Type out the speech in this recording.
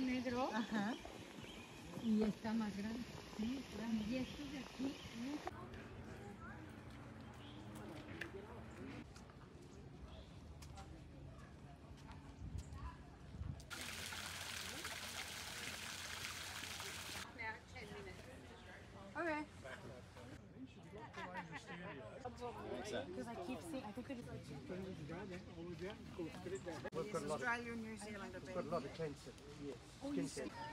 negro. Ajá. Y está más grande. Sí, claro. Y estos de aquí nunca. Okay. Exactly. Because I keep seeing, I think they're just like We've got a lot of, Australia and New Zealand are we've got a lot of cancer. Yes. Skin cancer.